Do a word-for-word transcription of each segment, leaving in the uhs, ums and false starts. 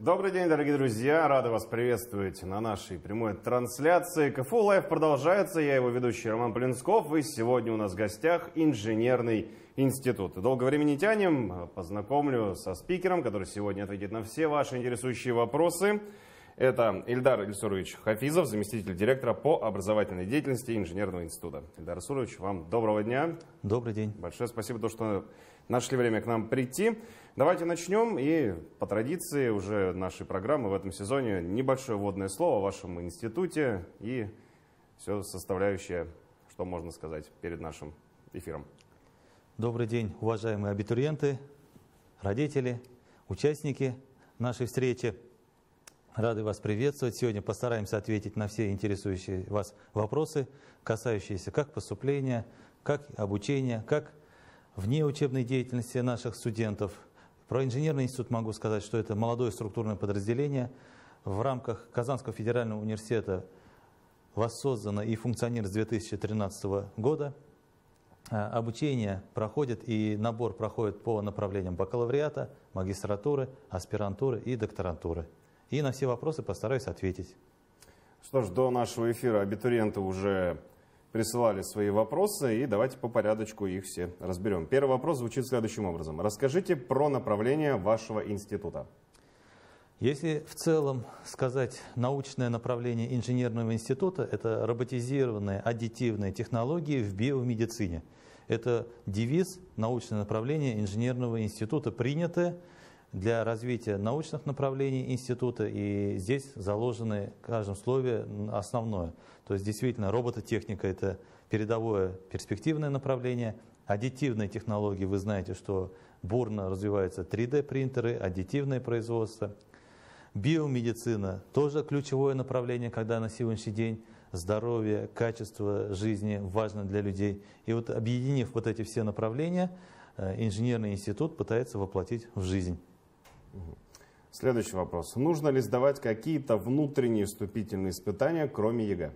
Добрый день, дорогие друзья! Рады вас приветствовать на нашей прямой трансляции. КФУ Лайв продолжается. Я его ведущий Роман Полинсков. И сегодня у нас в гостях инженерный институт. Долго времени не тянем. Познакомлю со спикером, который сегодня ответит на все ваши интересующие вопросы. Это Ильдар Ильсурович Хафизов, заместитель директора по образовательной деятельности инженерного института. Ильдар Ильсурович, вам доброго дня. Добрый день. Большое спасибо, то, что нашли время к нам прийти. Давайте начнем. И по традиции уже нашей программы в этом сезоне небольшое вводное слово о вашем институте и все составляющее, что можно сказать перед нашим эфиром. Добрый день, уважаемые абитуриенты, родители, участники нашей встречи. Рады вас приветствовать. Сегодня постараемся ответить на все интересующие вас вопросы, касающиеся как поступления, как обучения, как внеучебной деятельности наших студентов. Про инженерный институт могу сказать, что это молодое структурное подразделение. В рамках Казанского федерального университета воссоздано и функционирует с две тысячи тринадцатого года. Обучение проходит и набор проходит по направлениям бакалавриата, магистратуры, аспирантуры и докторантуры. И на все вопросы постараюсь ответить. Что ж, до нашего эфира абитуриенты уже присылали свои вопросы, и давайте по порядочку их все разберем. Первый вопрос звучит следующим образом. Расскажите про направление вашего института. Если в целом сказать научное направление инженерного института, это роботизированные аддитивные технологии в биомедицине. Это девиз научное направление инженерного института, принятое для развития научных направлений института, и здесь заложено в каждом слове основное. То есть действительно робототехника – это передовое перспективное направление. Аддитивные технологии, вы знаете, что бурно развиваются три дэ принтеры, аддитивное производство. Биомедицина – тоже ключевое направление, когда на сегодняшний день здоровье, качество жизни важно для людей. И вот объединив вот эти все направления, инженерный институт пытается воплотить в жизнь. Следующий вопрос. Нужно ли сдавать какие-то внутренние вступительные испытания, кроме ЕГЭ?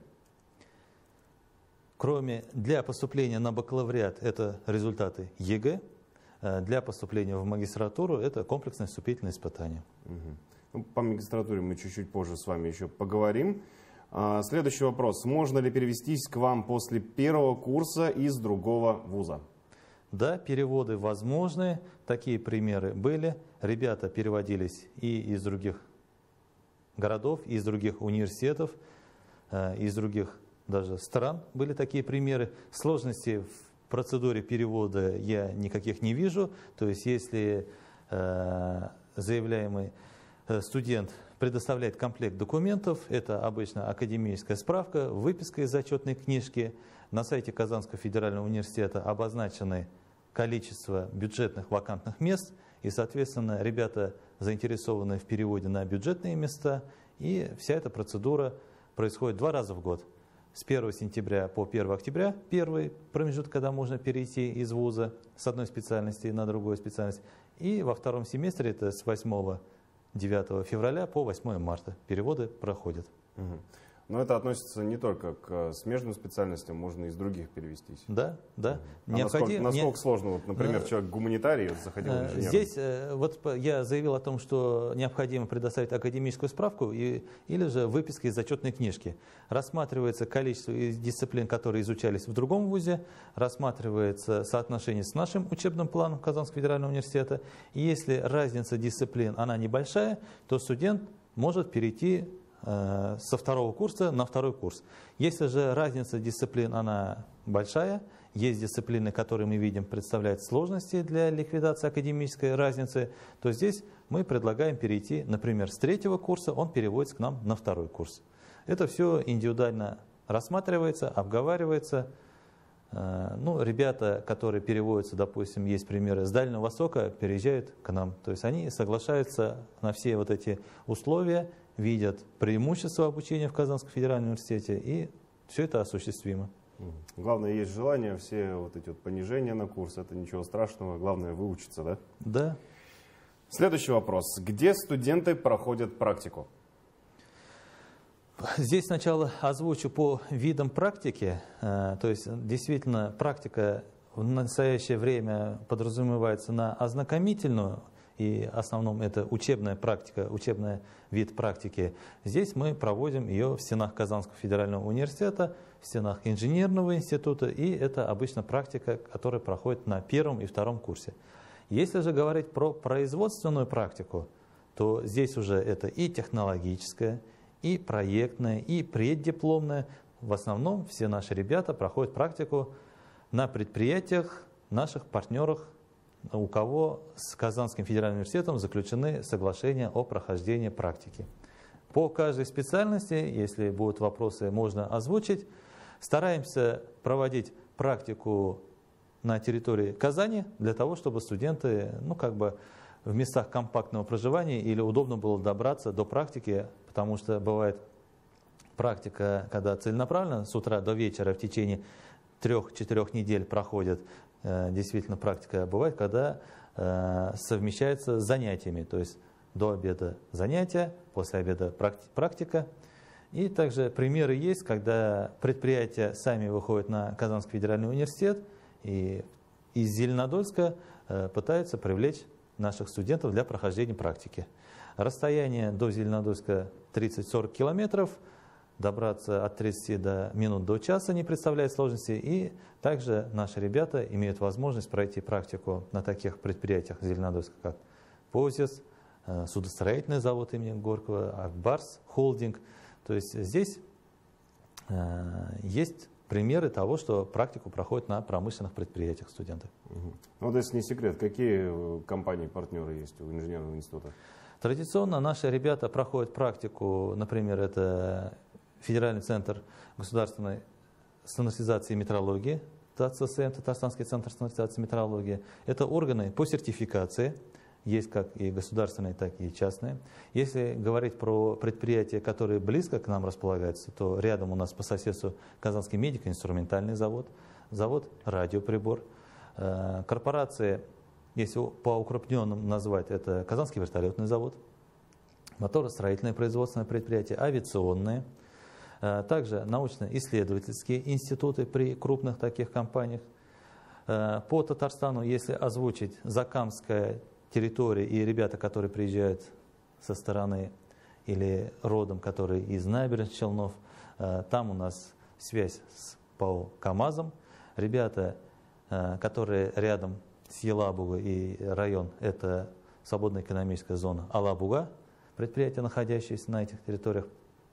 Кроме для поступления на бакалавриат это результаты ЕГЭ, для поступления в магистратуру это комплексное вступительное испытание. Угу. Ну, по магистратуре мы чуть-чуть позже с вами еще поговорим. А, следующий вопрос. Можно ли перевестись к вам после первого курса из другого вуза? Да, переводы возможны, такие примеры были. Ребята переводились и из других городов, и из других университетов, из других даже стран были такие примеры. Сложностей в процедуре перевода я никаких не вижу. То есть если заявляемый студент предоставляет комплект документов, это обычно академическая справка, выписка из зачетной книжки. На сайте Казанского федерального университета обозначены количество бюджетных вакантных мест, и, соответственно, ребята заинтересованы в переводе на бюджетные места, и вся эта процедура происходит два раза в год. С первого сентября по первое октября, первый промежуток, когда можно перейти из вуза с одной специальности на другую специальность, и во втором семестре, это с восьмого-девятого февраля по восьмое марта, переводы проходят. Угу. Но это относится не только к смежным специальностям, можно из других перевестись. Да, да. А Необходим... насколько, насколько не... сложно, вот, например, человек гуманитарий заходил в инженер? Здесь вот я заявил о том, что необходимо предоставить академическую справку и, или же выписка из зачетной книжки. Рассматривается количество дисциплин, которые изучались в другом вузе, рассматривается соотношение с нашим учебным планом Казанского федерального университета. И если разница дисциплин она небольшая, то студент может перейти со второго курса на второй курс. Если же разница дисциплин она большая, есть дисциплины, которые мы видим представляют сложности для ликвидации академической разницы, то здесь мы предлагаем перейти, например, с третьего курса, он переводится к нам на второй курс. Это все индивидуально рассматривается, обговаривается. Ну, ребята, которые переводятся, допустим, есть примеры с Дальнего Востока, переезжают к нам. То есть они соглашаются на все вот эти условия, видят преимущества обучения в Казанском федеральном университете, и все это осуществимо. Главное, есть желание, все вот эти вот понижения на курс, это ничего страшного, главное выучиться, да? Да. Следующий вопрос. Где студенты проходят практику? Здесь сначала озвучу по видам практики. То есть действительно практика в настоящее время подразумевается на ознакомительную и в основном это учебная практика, учебный вид практики. Здесь мы проводим ее в стенах Казанского федерального университета, в стенах инженерного института, и это обычно практика, которая проходит на первом и втором курсе. Если же говорить про производственную практику, то здесь уже это и технологическая, и проектная, и преддипломная. В основном все наши ребята проходят практику на предприятиях, наших партнерах, у кого с Казанским федеральным университетом заключены соглашения о прохождении практики. По каждой специальности, если будут вопросы, можно озвучить. Стараемся проводить практику на территории Казани для того, чтобы студенты, ну, как бы в местах компактного проживания или удобно было добраться до практики, потому что бывает практика, когда целенаправленно с утра до вечера в течение трех-четырех недель проходит. Действительно практика бывает, когда э, совмещается с занятиями, то есть до обеда занятия, после обеда практика. И также примеры есть, когда предприятия сами выходят на Казанский федеральный университет и из Зеленодольска э, пытаются привлечь наших студентов для прохождения практики. Расстояние до Зеленодольска тридцать-сорок километров. Добраться от тридцати до минут до часа не представляет сложности. И также наши ребята имеют возможность пройти практику на таких предприятиях Зеленодольска, как ПОЗИС, судостроительный завод имени Горького, Акбарс холдинг. То есть здесь э, есть примеры того, что практику проходят на промышленных предприятиях студенты. Угу. Вот если не секрет, какие компании-партнеры есть у инженерного института? Традиционно наши ребята проходят практику, например, это Федеральный центр государственной стандартизации и метрологии, ТАЦСМ, Татарстанский центр стандартизации и метрологии. Это органы по сертификации, есть как и государственные, так и частные. Если говорить про предприятия, которые близко к нам располагаются, то рядом у нас по соседству Казанский медико-инструментальный завод, завод радиоприбор, корпорации, если по укрупненным назвать, это Казанский вертолетный завод, моторостроительное производственное предприятие, авиационное, также научно-исследовательские институты при крупных таких компаниях. По Татарстану, если озвучить Закамская территория и ребята, которые приезжают со стороны или родом, которые из набережных Челнов, там у нас связь с ПАО КАМАЗом. Ребята, которые рядом с Елабугой и район, это свободная экономическая зона Алабуга, предприятия, находящиеся на этих территориях.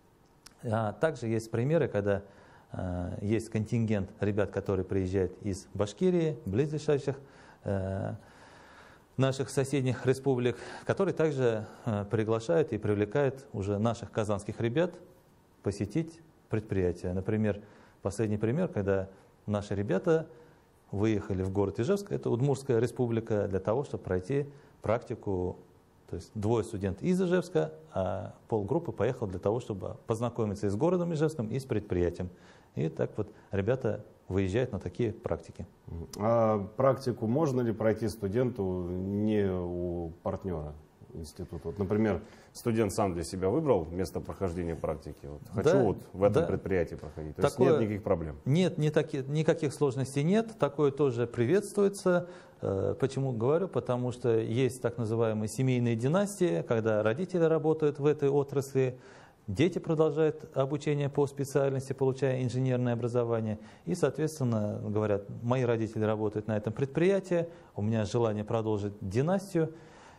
А также есть примеры, когда э, есть контингент ребят, которые приезжают из Башкирии, близлежащих э, наших соседних республик, которые также э, приглашают и привлекают уже наших казанских ребят посетить предприятия. Например, последний пример, когда наши ребята выехали в город Ижевск, это Удмуртская республика, для того, чтобы пройти практику. То есть двое студентов из Ижевска, а полгруппы поехал для того, чтобы познакомиться и с городом Ижевском, и с предприятием. И так вот ребята выезжают на такие практики. А практику можно ли пройти студенту не у партнера института? Вот, например, студент сам для себя выбрал место прохождения практики. Вот, хочу да, вот в этом да. предприятии проходить. То Такое, есть нет никаких проблем? Нет, не таки, никаких сложностей нет. Такое тоже приветствуется. Почему говорю? Потому что есть так называемые семейные династии, когда родители работают в этой отрасли, дети продолжают обучение по специальности, получая инженерное образование. И, соответственно, говорят, мои родители работают на этом предприятии, у меня желание продолжить династию.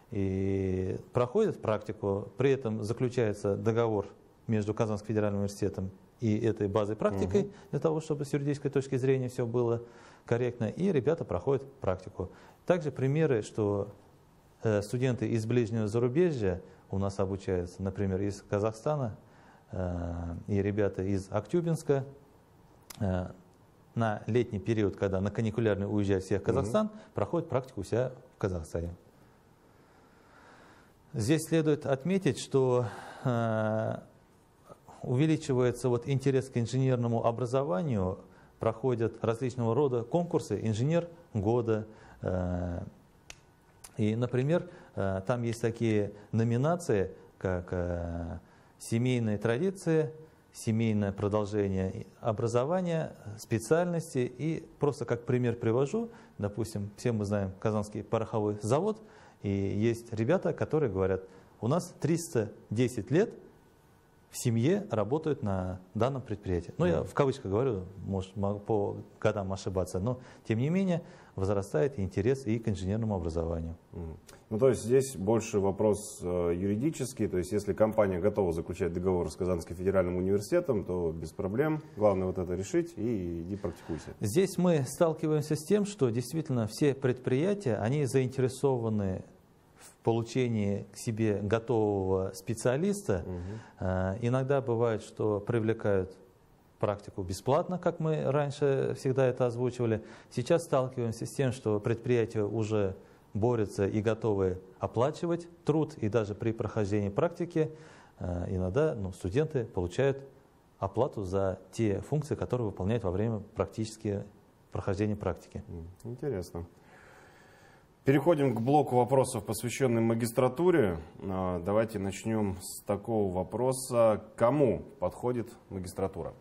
И проходят практику, при этом заключается договор между Казанским федеральным университетом и этой базой практикой, угу. для того, чтобы с юридической точки зрения все было корректно, и ребята проходят практику. Также примеры, что э, студенты из ближнего зарубежья у нас обучаются, например, из Казахстана, э, и ребята из Актюбинска, э, на летний период, когда на каникулярный уезжают все в Казахстан, угу. проходят практику у себя в Казахстане. Здесь следует отметить, что э, увеличивается вот интерес к инженерному образованию, проходят различного рода конкурсы «Инженер года». Э, и, например, э, там есть такие номинации, как э, «Семейные традиции», «Семейное продолжение образования», «Специальности». И просто как пример привожу, допустим, все мы знаем Казанский пороховой завод, И есть ребята, которые говорят, у нас триста десять лет в семье работают на данном предприятии. Ну, я в кавычках говорю, может, по годам ошибаться, но, тем не менее, возрастает интерес и к инженерному образованию. Ну, то есть здесь больше вопрос э, юридический, то есть если компания готова заключать договор с Казанским федеральным университетом, то без проблем, главное вот это решить и иди практикуйся. Здесь мы сталкиваемся с тем, что действительно все предприятия, они заинтересованы в получении к себе готового специалиста. Угу. Иногда бывает, что привлекают практику бесплатно, как мы раньше всегда это озвучивали. Сейчас сталкиваемся с тем, что предприятия уже борются и готовы оплачивать труд, и даже при прохождении практики иногда ну, студенты получают оплату за те функции, которые выполняют во время практически прохождения практики. Интересно. Переходим к блоку вопросов, посвященным магистратуре. Давайте начнем с такого вопроса. Кому подходит магистратура?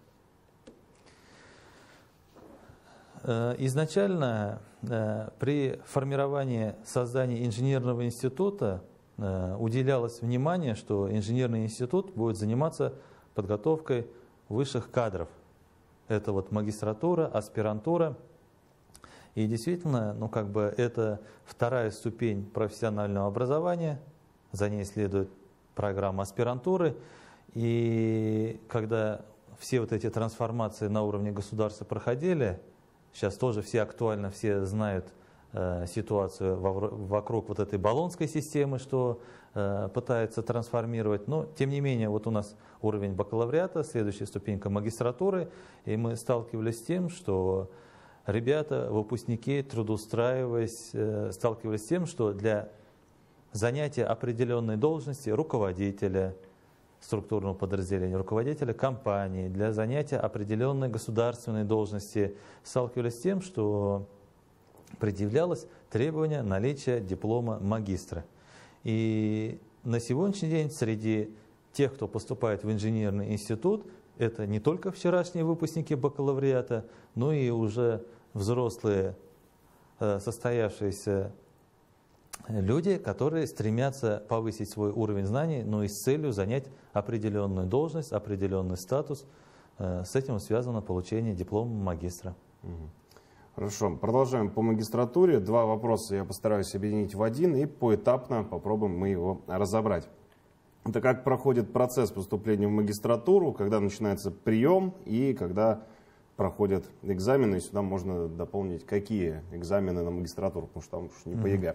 Изначально при формировании создания инженерного института уделялось внимание, что инженерный институт будет заниматься подготовкой высших кадров. Это вот магистратура, аспирантура. И действительно, ну как бы это вторая ступень профессионального образования, за ней следует программа аспирантуры. И когда все вот эти трансформации на уровне государства проходили, сейчас тоже все актуально, все знают э, ситуацию вокруг вот этой болонской системы, что э, пытается трансформировать. Но, тем не менее, вот у нас уровень бакалавриата, следующая ступенька магистратуры, и мы сталкивались с тем, что ребята, выпускники, трудоустраиваясь, э, сталкивались с тем, что для занятия определенной должности руководителя структурного подразделения, руководителя компании, для занятия определенной государственной должности сталкивались с тем, что предъявлялось требование наличия диплома магистра. И на сегодняшний день среди тех, кто поступает в инженерный институт, это не только вчерашние выпускники бакалавриата, но и уже взрослые состоявшиеся люди, которые стремятся повысить свой уровень знаний, но и с целью занять определенную должность, определенный статус. С этим связано получение диплома магистра. Хорошо, продолжаем по магистратуре. Два вопроса я постараюсь объединить в один и поэтапно попробуем мы его разобрать. Это как проходит процесс поступления в магистратуру, когда начинается прием и когда проходят экзамены. И сюда можно дополнить, какие экзамены на магистратуру, потому что там уж не по ЕГЭ.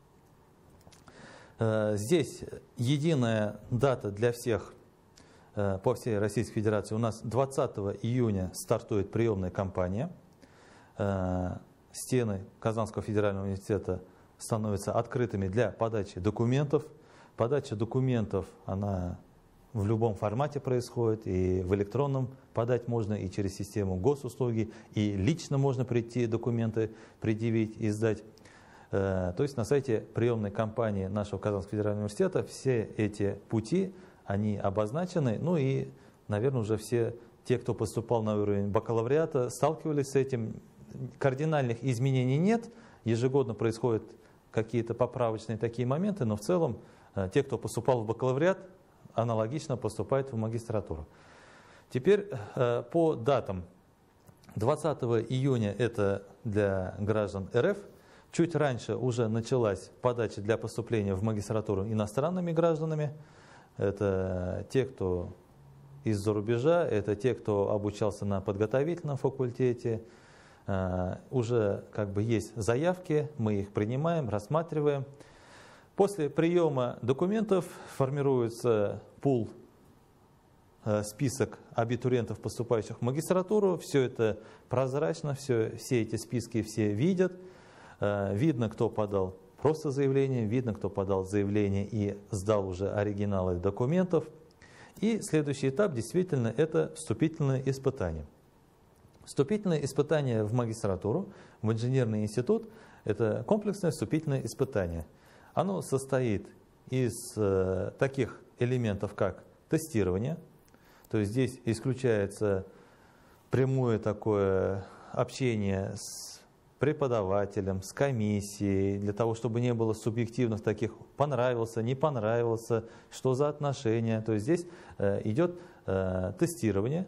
Здесь единая дата для всех по всей Российской Федерации. У нас двадцатого июня стартует приемная кампания. Стены Казанского федерального университета становятся открытыми для подачи документов. Подача документов, она в любом формате происходит, и в электронном подать можно, и через систему госуслуги, и лично можно прийти документы предъявить и сдать. То есть на сайте приемной кампании нашего Казанского федерального университета все эти пути, они обозначены. Ну и, наверное, уже все те, кто поступал на уровень бакалавриата, сталкивались с этим. Кардинальных изменений нет. Ежегодно происходят какие-то поправочные такие моменты, но в целом те, кто поступал в бакалавриат, аналогично поступают в магистратуру. Теперь по датам. двадцатого июня это для граждан РФ. Чуть раньше уже началась подача для поступления в магистратуру иностранными гражданами. Это те, кто из-за рубежа, это те, кто обучался на подготовительном факультете. Уже как бы есть заявки, мы их принимаем, рассматриваем. После приема документов формируется пул, список абитуриентов, поступающих в магистратуру. Все это прозрачно, все, все эти списки все видят. Видно, кто подал просто заявление, видно, кто подал заявление и сдал уже оригиналы документов. И следующий этап действительно это вступительное испытание. Вступительное испытание в магистратуру, в инженерный институт, это комплексное вступительное испытание. Оно состоит из э, таких элементов, как тестирование, то есть здесь исключается прямое такое общение с преподавателем, с комиссией, для того, чтобы не было субъективных таких понравился, не понравился, что за отношения. То есть здесь э, идет э, тестирование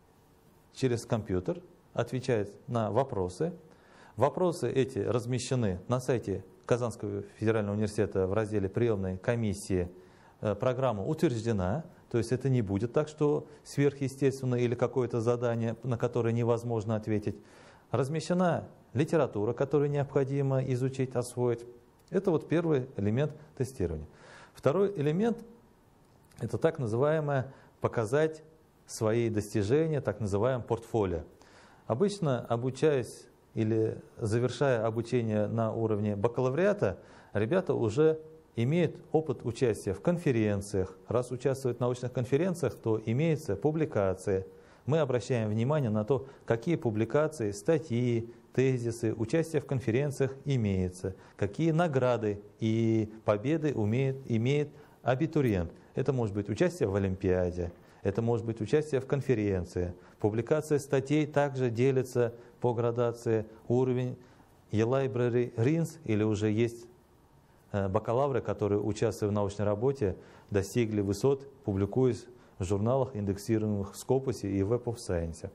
через компьютер, отвечает на вопросы. Вопросы эти размещены на сайте Казанского федерального университета в разделе приемной комиссии. Э, программа утверждена. То есть это не будет так, что сверхъестественно или какое-то задание, на которое невозможно ответить. Размещена литература, которую необходимо изучить, освоить. Это вот первый элемент тестирования. Второй элемент – это так называемое показать свои достижения, так называемое портфолио. Обычно, обучаясь или завершая обучение на уровне бакалавриата, ребята уже имеют опыт участия в конференциях. Раз участвуют в научных конференциях, то имеются публикации. Мы обращаем внимание на то, какие публикации, статьи, тезисы, участие в конференциях имеется, какие награды и победы умеет, имеет абитуриент. Это может быть участие в Олимпиаде, это может быть участие в конференции. Публикация статей также делится по градации уровень e-library ринс, или уже есть бакалавры, которые, участвуя в научной работе, достигли высот, публикуясь в журналах, индексируемых в Scopus и Web of Science.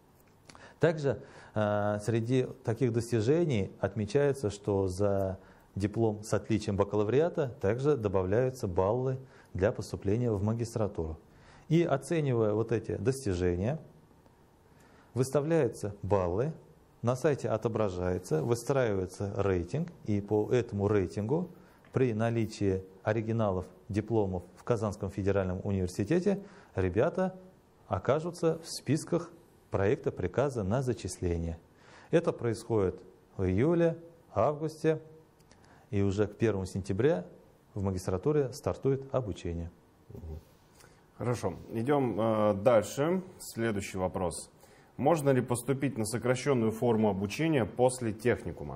Также э, среди таких достижений отмечается, что за диплом с отличием бакалавриата также добавляются баллы для поступления в магистратуру. И оценивая вот эти достижения, выставляются баллы, на сайте отображается, выстраивается рейтинг, и по этому рейтингу при наличии оригиналов дипломов в Казанском федеральном университете ребята окажутся в списках проекта приказа на зачисление. Это происходит в июле, августе, и уже к первому сентября в магистратуре стартует обучение. Хорошо, идем э, дальше. Следующий вопрос. Можно ли поступить на сокращенную форму обучения после техникума?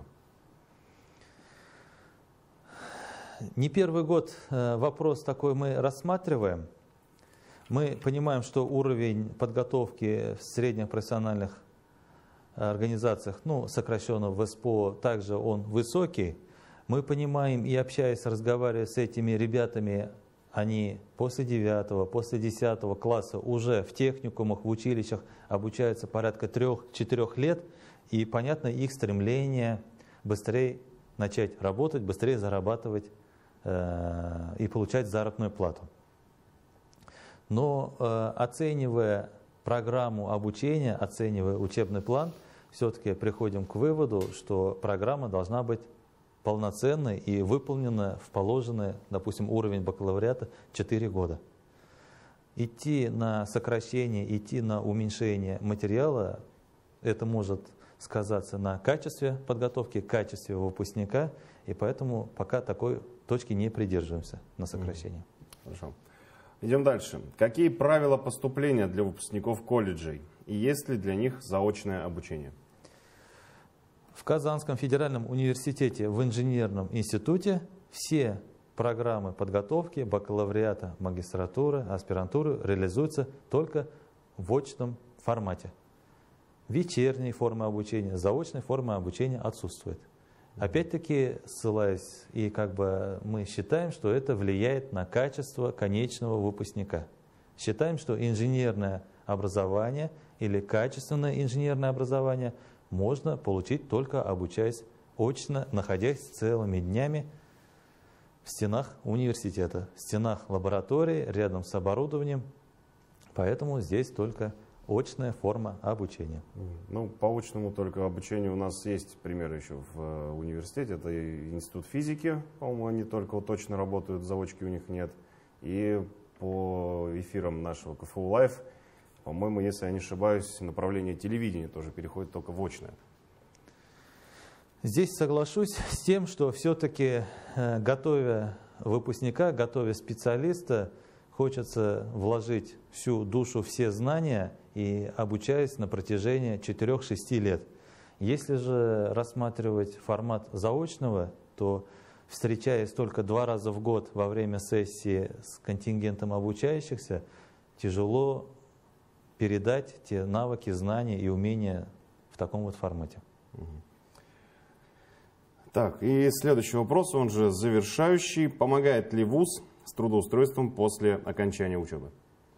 Не первый год вопрос такой мы рассматриваем. Мы понимаем, что уровень подготовки в средних профессиональных организациях, ну, сокращенно в СПО, также он высокий. Мы понимаем и общаясь, разговаривая с этими ребятами, они после девятого, после десятого класса уже в техникумах, в училищах обучаются порядка трех-четырех лет, и понятно их стремление быстрее начать работать, быстрее зарабатывать э, и получать заработную плату. Но э, оценивая программу обучения, оценивая учебный план, все-таки приходим к выводу, что программа должна быть полноценной и выполнена в положенный, допустим, уровень бакалавриата четыре года. Идти на сокращение, идти на уменьшение материала, это может сказаться на качестве подготовки, качестве выпускника, и поэтому пока такой точки не придерживаемся на сокращение. Хорошо. Идем дальше. Какие правила поступления для выпускников колледжей? И есть ли для них заочное обучение? В Казанском федеральном университете в инженерном институте все программы подготовки, бакалавриата, магистратуры, аспирантуры реализуются только в очном формате. Вечерние формы обучения, заочной формы обучения отсутствует. Опять-таки, ссылаясь, и как бы мы считаем, что это влияет на качество конечного выпускника. Считаем, что инженерное образование или качественное инженерное образование можно получить только обучаясь очно, находясь целыми днями в стенах университета, в стенах лаборатории, рядом с оборудованием. Поэтому здесь только очная форма обучения. Ну, по очному только обучению у нас есть примеры еще в университете. Это и институт физики, по-моему, они только вот точно работают, заочки у них нет. И по эфирам нашего КФУ Live, по-моему, если я не ошибаюсь, направление телевидения тоже переходит только в очное. Здесь соглашусь с тем, что все-таки, готовя выпускника, готовя специалиста, хочется вложить всю душу, все знания и обучаясь на протяжении четырёх-шести лет. Если же рассматривать формат заочного, то встречаясь только два раза в год во время сессии с контингентом обучающихся, тяжело передать те навыки, знания и умения в таком вот формате. Так, и следующий вопрос, он же завершающий. Помогает ли вуз с трудоустройством после окончания учебы?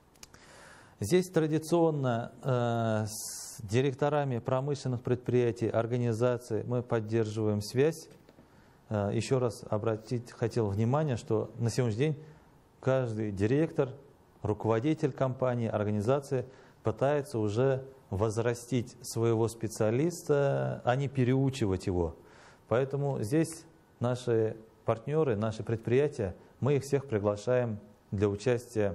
Здесь традиционно э, с директорами промышленных предприятий, организаций мы поддерживаем связь. Э, еще раз обратить хотел внимание, что на сегодняшний день каждый директор, руководитель компании, организации пытается уже возрастить своего специалиста, а не переучивать его. Поэтому здесь наши партнеры, наши предприятия, мы их всех приглашаем для участия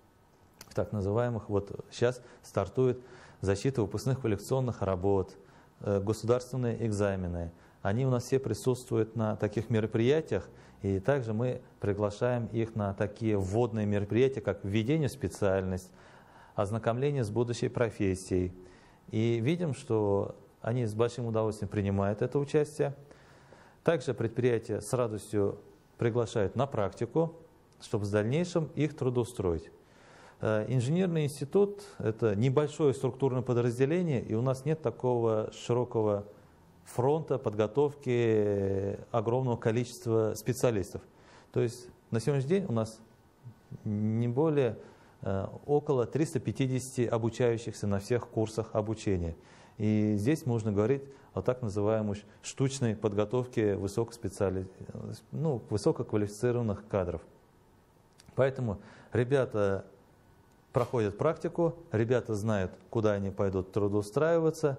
в так называемых, вот сейчас стартует защита выпускных квалификационных работ, государственные экзамены. Они у нас все присутствуют на таких мероприятиях, и также мы приглашаем их на такие вводные мероприятия, как введение в специальность, ознакомление с будущей профессией. И видим, что они с большим удовольствием принимают это участие. Также предприятия с радостью приглашают на практику, чтобы в дальнейшем их трудоустроить. Инженерный институт – это небольшое структурное подразделение, и у нас нет такого широкого фронта подготовки огромного количества специалистов. То есть на сегодняшний день у нас не более около триста пятидесяти обучающихся на всех курсах обучения. И здесь можно говорить о так называемой штучной подготовке высокоспециали... ну, высококвалифицированных кадров. Поэтому ребята проходят практику, ребята знают, куда они пойдут трудоустраиваться,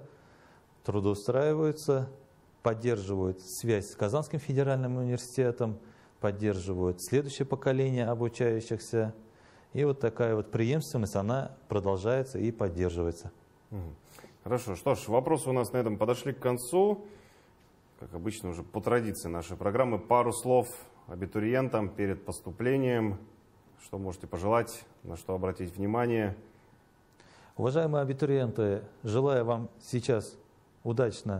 трудоустраиваются, поддерживают связь с Казанским федеральным университетом, поддерживают следующее поколение обучающихся. И вот такая вот преемственность, она продолжается и поддерживается. Хорошо, что ж, вопросы у нас на этом подошли к концу. Как обычно, уже по традиции нашей программы, пару слов абитуриентам перед поступлением. Что можете пожелать, на что обратить внимание? Уважаемые абитуриенты, желаю вам сейчас удачно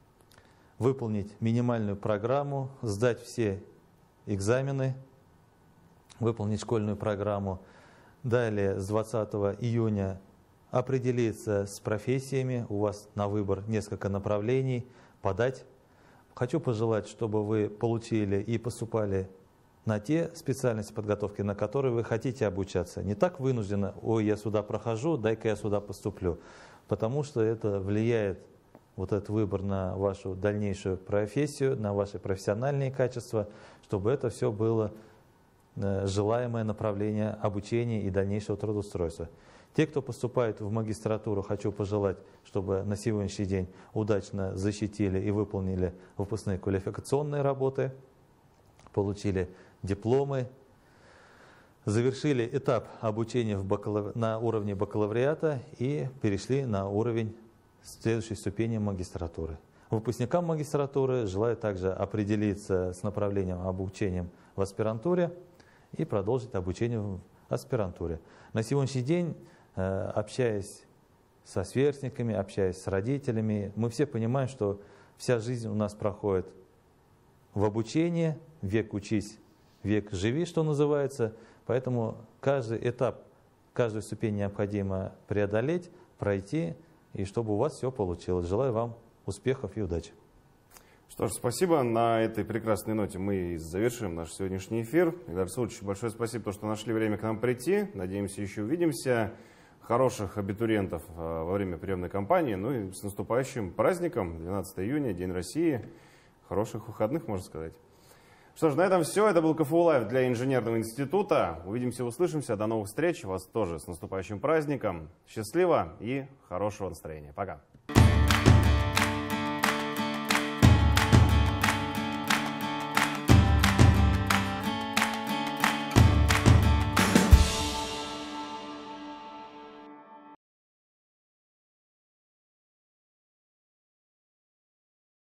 выполнить минимальную программу, сдать все экзамены, выполнить школьную программу. Далее с двадцатого июня определиться с профессиями, у вас на выбор несколько направлений, подать. Хочу пожелать, чтобы вы получили и поступали на те специальности подготовки, на которые вы хотите обучаться. Не так вынужденно, ой, я сюда прохожу, дай-ка я сюда поступлю. Потому что это влияет, вот этот выбор, на вашу дальнейшую профессию, на ваши профессиональные качества, чтобы это все было желаемое направление обучения и дальнейшего трудоустройства. Те, кто поступает в магистратуру, хочу пожелать, чтобы на сегодняшний день удачно защитили и выполнили выпускные квалификационные работы, получили дипломы, завершили этап обучения в бакалав... на уровне бакалавриата и перешли на уровень следующей ступени магистратуры. Выпускникам магистратуры желаю также определиться с направлением обучения в аспирантуре и продолжить обучение в аспирантуре. На сегодняшний день, общаясь со сверстниками, общаясь с родителями, мы все понимаем, что вся жизнь у нас проходит в обучении, век учись, век живи, что называется. Поэтому каждый этап, каждую ступень необходимо преодолеть, пройти, и чтобы у вас все получилось. Желаю вам успехов и удачи. Что ж, спасибо. На этой прекрасной ноте мы завершим наш сегодняшний эфир. Игорь Расулович, большое спасибо, что нашли время к нам прийти. Надеемся, еще увидимся. Хороших абитуриентов во время приемной кампании. Ну и с наступающим праздником, двенадцатого июня, День России. Хороших выходных, можно сказать. Что ж, на этом все. Это был КФУ Лайв для Инженерного института. Увидимся, услышимся. До новых встреч. Вас тоже с наступающим праздником. Счастливо и хорошего настроения. Пока.